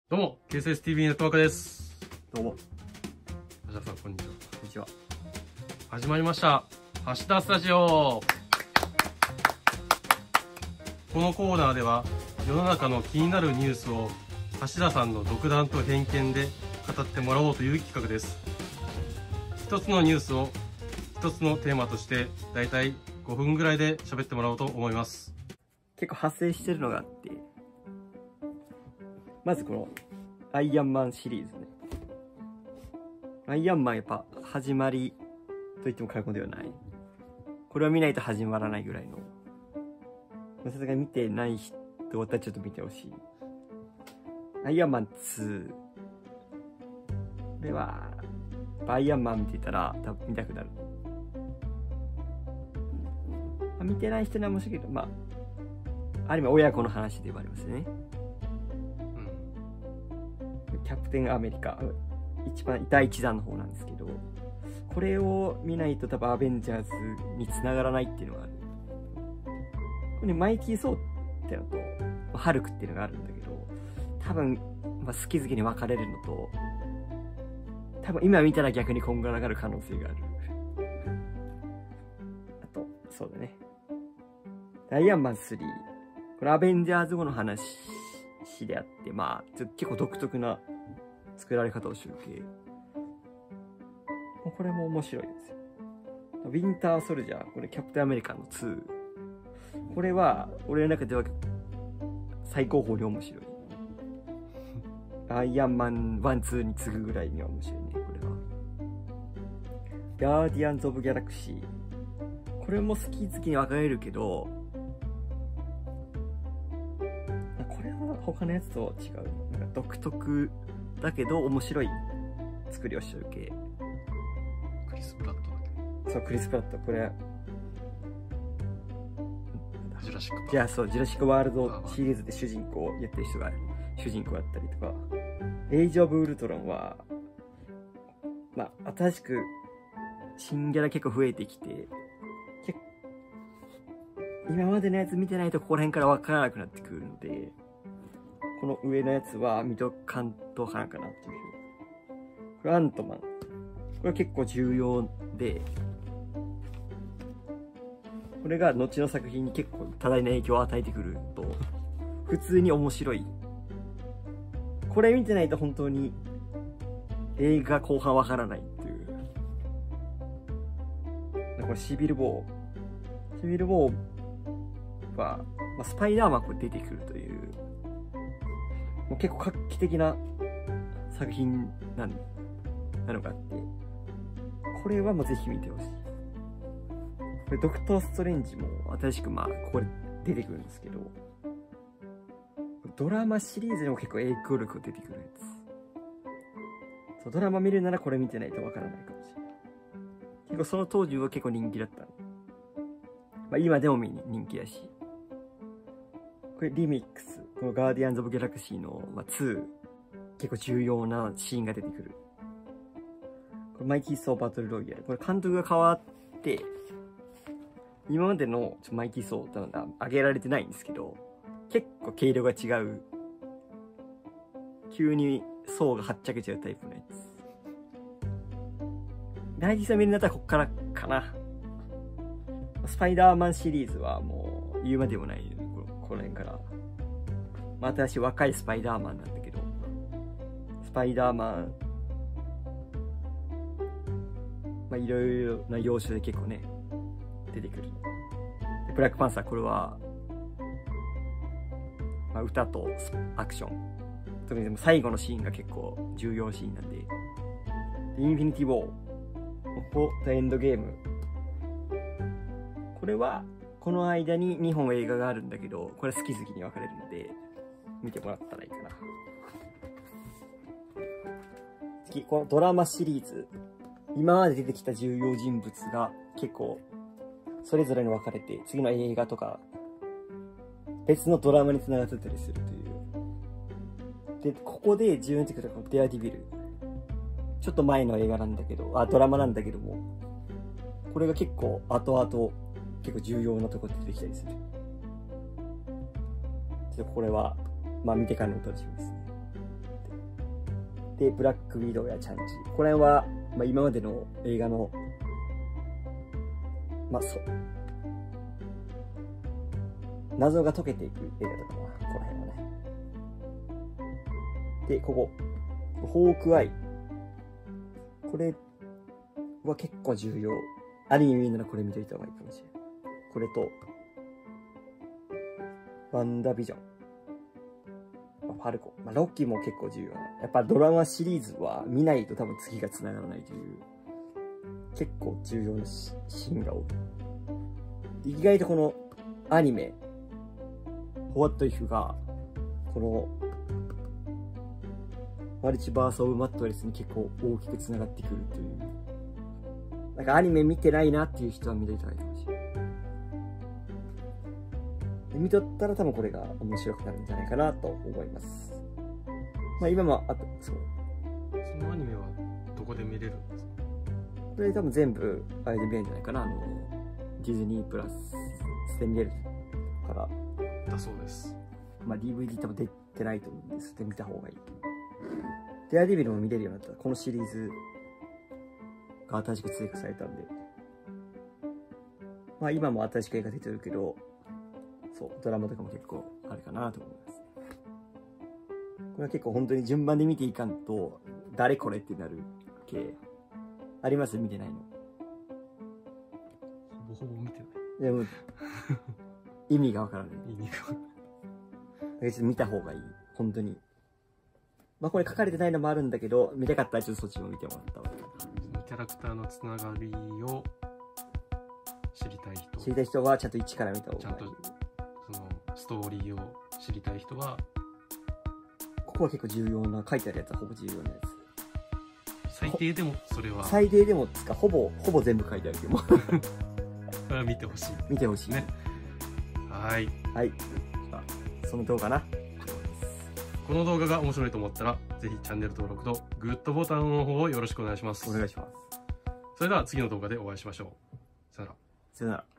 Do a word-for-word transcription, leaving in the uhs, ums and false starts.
どうも、ケーエスエスティーブイ ネットワークです。 どうも。 橋田さん、こんにちは。 こんにちは。 始まりました。橋田スタジオ。このコーナーでは、世の中の気になるニュースを橋田さんの独断と偏見で語ってもらおうという企画です。一つのニュースを一つのテーマとして、だいたいごふんぐらいで喋ってもらおうと思います。 結構派生してるのがあって、まずこのアイアンマンシリーズね。アイアンマンやっぱ始まりと言っても過言ではない。これを見ないと始まらないぐらいの。さすがに見てない人はちょっと見てほしい。アイアンマンツー。これは、アイアンマン見てたら多分見たくなる。まあ、見てない人には面白いけど、まあ、ある意味親子の話ではありますね。キャプテンアメリカ、一番だいいちだんの方なんですけど、これを見ないと多分アベンジャーズに繋がらないっていうのがある。これね、マイティー・ソーってのと、ハルクっていうのがあるんだけど、多分、まあ、好き好きに分かれるのと、多分今見たら逆にこんがらがる可能性がある。あと、そうだね。アイアンマンスリー。これアベンジャーズ後の話であって、まあ、結構独特な作られ方をしてる系。これも面白いですよ。ウィンターソルジャー、これキャプテンアメリカのツー。これは、俺の中では最高峰に面白い。アイアンマンワン、ツーに次ぐぐらいには面白いね、これは。ガーディアンズ・オブ・ギャラクシー。これも好き好きに分かれるけど、これは他のやつと違う。なんか独特だけど面白い作りをしてる系。 クリス・プラットだけ。 そう、クリス・プラット。これ、 ジュラシック・じゃあそう、ジュラシック・ワールドシリーズで主人公をやってる人が主人公やったりとか、エイジ・オブ・ウルトロンは、まあ、新しく新ギャラ結構増えてきて、結今までのやつ見てないとここら辺から分からなくなってくるので、この上のやつは見とかんとわからんかなっていう。これアントマン。これは結構重要で、これが後の作品に結構多大な影響を与えてくると、普通に面白い。これ見てないと本当に映画後半わからないっていう。これシビル・ウォー。シビル・ウォーは、まあ、スパイダーマンこれ出てくるという、もう結構画期的な作品なんなのがあって、これはもうぜひ見てほしい。これドクター・ストレンジも新しくまあここで出てくるんですけど、ドラマシリーズでも結構影響力が出てくるやつ。そう、ドラマ見るならこれ見てないとわからないかもしれない。結構その当時は結構人気だった。まあ今でも人気やし。これリミックス。このガーディアンズ・オブ・ギャラクシーの、まあ、ツー。結構重要なシーンが出てくる。これマイティー・ソー・バトル・ロイヤル。これ監督が変わって、今までのマイティー・ソーってのは上げられてないんですけど、結構毛色が違う。急にソーがはっちゃけちゃうタイプのやつ。大事さ見るんだったらこっからかな。スパイダーマンシリーズはもう言うまでもない。この辺から。まあ、新しい若いスパイダーマンなんだけど、スパイダーマン、まあいろいろな要所で結構ね、出てくる。でブラックパンサー、これは、まあ、歌とアクション。特にでも最後のシーンが結構重要シーンなんで。でインフィニティ・ウォー。ここ、エンドゲーム。これは、この間ににほん映画があるんだけど、これ好き好きに分かれるので、見てもらったらいいかな。次、このドラマシリーズ。今まで出てきた重要人物が結構、それぞれに分かれて、次の映画とか、別のドラマに繋がってたりするという。で、ここで重要に出てくるこのデアデビル。ちょっと前の映画なんだけど、あ、ドラマなんだけども、これが結構後々、結構重要なところで出てきたりする。ちょっとこれは、まあ見てからのお楽しみですね。 で、ブラックウィドウやチャンチ。これは、まあ、今までの映画の、まあ、そう。謎が解けていく映画とかな、この辺はね。で、ここ。ホークアイ。これは結構重要。アニメ見るならこれ見といた方がいいかもしれない。これと、ワンダービジョン。まあ、ファルコン。まあ、ロッキーも結構重要な。やっぱドラマシリーズは見ないと多分次が繋がらないという、結構重要なシーンが多い。意外とこのアニメ、What If が、この、マルチバース・オブ・マットレスに結構大きく繋がってくるという。なんかアニメ見てないなっていう人は見といた方がいいかもしれない。で見とったら多分これが面白くなるんじゃないかなと思います。まあ今も、あと、そう。 そのアニメはどこで見れるんですか？ これ多分全部、あれで見れるんじゃないかな。あの、ディズニープラスで見れるから。 だそうです。 まあ ディーブイディー 多分出てないと思うんです。で見た方がいい。デアデビルも見れるようになったら、このシリーズが新しく追加されたんで。まあ今も新しく映画出てるけど、そう、ドラマとかも結構あるかなと思います。これは結構本当に順番で見ていかんと、誰これってなる系。あります？見てないの。 ほぼほぼ見てない。 でも、意味がわからない。 意味がわからない。 別に見た方がいい。本当に。まあこれ書かれてないのもあるんだけど、見たかったらちょっとそっちも見てもらった方がいい。 キャラクターのつながりを知りたい人。 知りたい人はちゃんと一から見た方がいい。 ちゃんとそのストーリーを知りたい人は、 ここは結構重要な、書いてあるやつはほぼ重要なやつ。 最低でもそれは最低でもつか、ほぼ、ほぼ全部書いてあるけども。 これは見てほしい。 見てほしい。 ね。はい。 はい。その動画な。 この動画が面白いと思ったら、ぜひチャンネル登録とグッドボタンの方をよろしくお願いします。 お願いします。 それでは次の動画でお会いしましょう。さよなら。 さよなら。